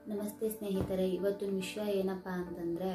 ನಮಸ್ತೆ ಸ್ನೇಹಿತರೆ, ಇವತ್ತಿನ ವಿಷಯ ಏನಪ್ಪ ಅಂತಂದರೆ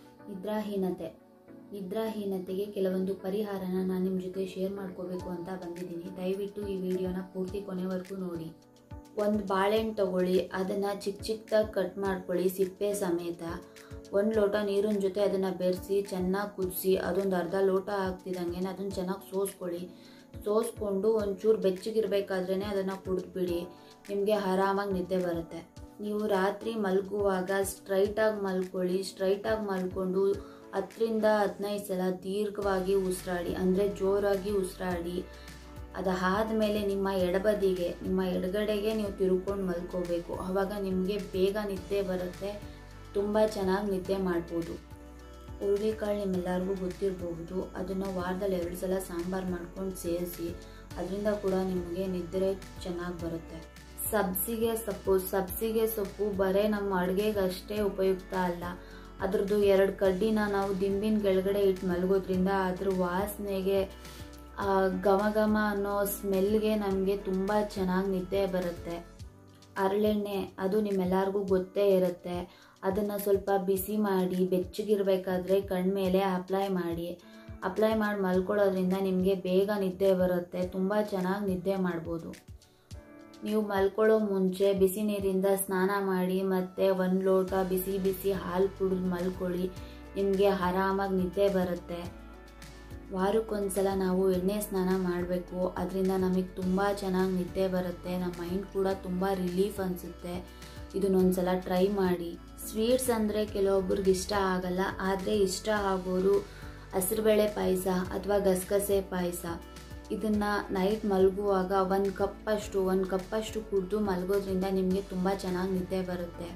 ನಿದ್ರಾಹೀನತೆಗೆ ಕೆಲವೊಂದು ಪರಿಹಾರನ ನಾನು ನಿಮ್ಮ ಜೊತೆ ಶೇರ್ ಮಾಡ್ಕೋಬೇಕು ಅಂತ ಬಂದಿದ್ದೀನಿ. ದಯವಿಟ್ಟು ಈ ವಿಡಿಯೋನ ಪೂರ್ತಿ ಕೊನೆವರೆಗೂ ನೋಡಿ. ಒಂದು ಬಾಳೆಹಣ್ಣು ತಗೊಳ್ಳಿ, ಅದನ್ನು ಚಿಕ್ಕದಾಗಿ ಕಟ್ ಮಾಡ್ಕೊಳ್ಳಿ ಸಿಪ್ಪೆ ಸಮೇತ. 1 ಲೋಟ ನೀರಿನ ಜೊತೆ ಅದನ್ನು ಬೆರೆಸಿ ಚೆನ್ನಾಗಿ ಕುದಿಸಿ, ಅದೊಂದು ಅರ್ಧ ಲೋಟ ಆಗ್ತಿದ್ದಂಗೆ ಅದನ್ನು ಚೆನ್ನಾಗಿ ಸೋಸ್ಕೊಂಡು ಒಂಚೂರು ಬೆಚ್ಚಗಿರಬೇಕಾದ್ರೇ ಅದನ್ನು ಕುಡಿದ್ಬಿಡಿ. ನಿಮಗೆ ಆರಾಮಾಗಿ ನಿದ್ದೆ ಬರುತ್ತೆ. ನೀವು ರಾತ್ರಿ ಮಲಗುವಾಗ ಸ್ಟ್ರೈಟಾಗಿ ಮಲ್ಕೊಳ್ಳಿ. ಸ್ಟ್ರೈಟಾಗಿ ಮಲ್ಕೊಂಡು 10ರಿಂದ 15 ಸಲ ದೀರ್ಘವಾಗಿ ಉಸಿರಾಡಿ, ಅಂದರೆ ಜೋರಾಗಿ ಉಸಿರಾಡಿ. ಅದಾದಮೇಲೆ ನಿಮ್ಮ ಎಡಗಡೆಗೆ ನೀವು ತಿರುಕೊಂಡು ಮಲ್ಕೋಬೇಕು. ಆವಾಗ ನಿಮಗೆ ಬೇಗ ನಿದ್ದೆ ಬರುತ್ತೆ, ತುಂಬ ಚೆನ್ನಾಗಿ ನಿದ್ದೆ ಮಾಡ್ಬೋದು. ಹುರುಳಿಕಾಳು ನಿಮ್ಮೆಲ್ಲರಿಗೂ ಗೊತ್ತಿರಬಹುದು. ಅದನ್ನು ವಾರದಲ್ಲಿ 2 ಸಲ ಸಾಂಬಾರು ಮಾಡ್ಕೊಂಡು ಸೇರಿಸಿ, ಅದರಿಂದ ಕೂಡ ನಿಮಗೆ ನಿದ್ರೆ ಚೆನ್ನಾಗಿ ಬರುತ್ತೆ. ಸಬ್ಸಿಗೆ ಸೊಪ್ಪು ಬರೀ ನಮ್ಮ ಅಡುಗೆಗಷ್ಟೇ ಉಪಯುಕ್ತ ಅಲ್ಲ. ಅದ್ರದ್ದು 2 ಕಡ್ಡಿನ ನಾವು ದಿಂಬಿನ ಕೆಳಗಡೆ ಇಟ್ಟು ಮಲಗೋದ್ರಿಂದ ಅದ್ರ ವಾಸನೆಗೆ, ಘಮ ಅನ್ನೋ ಸ್ಮೆಲ್ಗೆ ನಮಗೆ ತುಂಬ ಚೆನ್ನಾಗಿ ನಿದ್ದೆ ಬರುತ್ತೆ. ಹರಳೆಣ್ಣೆ ಅದು ನಿಮ್ಮೆಲ್ಲರಿಗೂ ಗೊತ್ತೇ ಇರುತ್ತೆ. ಅದನ್ನು ಸ್ವಲ್ಪ ಬಿಸಿ ಮಾಡಿ ಬೆಚ್ಚಗಿರಬೇಕಾದ್ರೆ ಕಣ್ಮೇಲೆ ಅಪ್ಲೈ ಮಾಡಿ ಮಲ್ಕೊಳ್ಳೋದ್ರಿಂದ ನಿಮಗೆ ಬೇಗ ನಿದ್ದೆ ಬರುತ್ತೆ. ತುಂಬ ಚೆನ್ನಾಗಿ ನಿದ್ದೆ ಮಾಡ್ಬೋದು. ನೀವು ಮಲ್ಕೊಳ್ಳೋ ಮುಂಚೆ ಬಿಸಿ ನೀರಿಂದ ಸ್ನಾನ ಮಾಡಿ ಮತ್ತು 1 ಲೋಟ ಬಿಸಿ ಹಾಲು ಕುಡಿದು ಮಲ್ಕೊಳ್ಳಿ. ನಿಮಗೆ ಆರಾಮಾಗಿ ನಿದ್ದೆ ಬರುತ್ತೆ. ವಾರಕ್ಕೊಂದ್ಸಲ ನಾವು ಎಣ್ಣೆ ಸ್ನಾನ ಮಾಡಬೇಕು. ಅದರಿಂದ ನಮಗೆ ತುಂಬ ಚೆನ್ನಾಗಿ ನಿದ್ದೆ ಬರುತ್ತೆ. ನಮ್ಮ ಮೈಂಡ್ ಕೂಡ ತುಂಬ ರಿಲೀಫ್ ಅನಿಸುತ್ತೆ. ಇದನ್ನೊಂದ್ಸಲ ಟ್ರೈ ಮಾಡಿ. ಸ್ವೀಟ್ಸ್ ಅಂದರೆ ಕೆಲವೊಬ್ಬರಿಗೆ ಇಷ್ಟ ಆಗಲ್ಲ, ಆದರೆ ಇಷ್ಟ ಆಗೋರು ಹೆಸರುಬೇಳೆ ಪಾಯಸ ಅಥವಾ ಗಸಗಸೆ ಪಾಯಸ, ಇದನ್ನು ನೈಟ್ ಮಲಗುವಾಗ 1 ಕಪ್ಪಷ್ಟು ಕುಡಿದು ಮಲಗೋದ್ರಿಂದ ನಿಮಗೆ ತುಂಬ ಚೆನ್ನಾಗಿ ನಿದ್ದೆ ಬರುತ್ತೆ.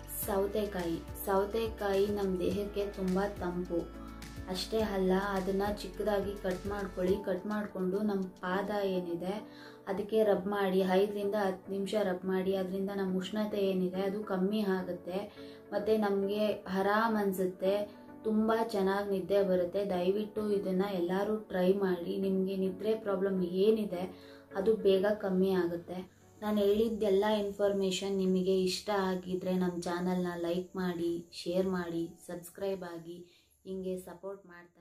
ಸೌತೆಕಾಯಿ ನಮ್ಮ ದೇಹಕ್ಕೆ ತುಂಬ ತಂಪು. ಅಷ್ಟೇ ಅಲ್ಲ, ಅದನ್ನು ಚಿಕ್ಕದಾಗಿ ಕಟ್ ಮಾಡಿಕೊಂಡು ನಮ್ಮ ಪಾದ ಏನಿದೆ ಅದಕ್ಕೆ ರಬ್ ಮಾಡಿ 5ರಿಂದ 10 ನಿಮಿಷ ರಬ್ ಮಾಡಿ. ಅದರಿಂದ ನಮ್ಮ ಉಷ್ಣತೆ ಏನಿದೆ ಅದು ಕಮ್ಮಿ ಆಗುತ್ತೆ ಮತ್ತು ನಮಗೆ ಆರಾಮ್ ಅನಿಸುತ್ತೆ. ತುಂಬ ಚೆನ್ನಾಗಿ ನಿದ್ದೆ ಬರುತ್ತೆ. ದಯವಿಟ್ಟು ಇದನ್ನು ಎಲ್ಲರೂ ಟ್ರೈ ಮಾಡಿ. ನಿಮಗೆ ನಿದ್ರೆ ಪ್ರಾಬ್ಲಮ್ ಏನಿದೆ ಅದು ಬೇಗ ಕಮ್ಮಿ ಆಗುತ್ತೆ. ನಾನು ಹೇಳಿದ್ದೆಲ್ಲ ಇನ್ಫಾರ್ಮೇಷನ್ ನಿಮಗೆ ಇಷ್ಟ ಆಗಿದ್ದರೆ ನಮ್ಮ ಚಾನಲ್ನ ಲೈಕ್ ಮಾಡಿ, ಶೇರ್ ಮಾಡಿ, ಸಬ್ಸ್ಕ್ರೈಬ್ ಆಗಿ, ಹಿಂಗೆ ಸಪೋರ್ಟ್ ಮಾಡ್ತಾ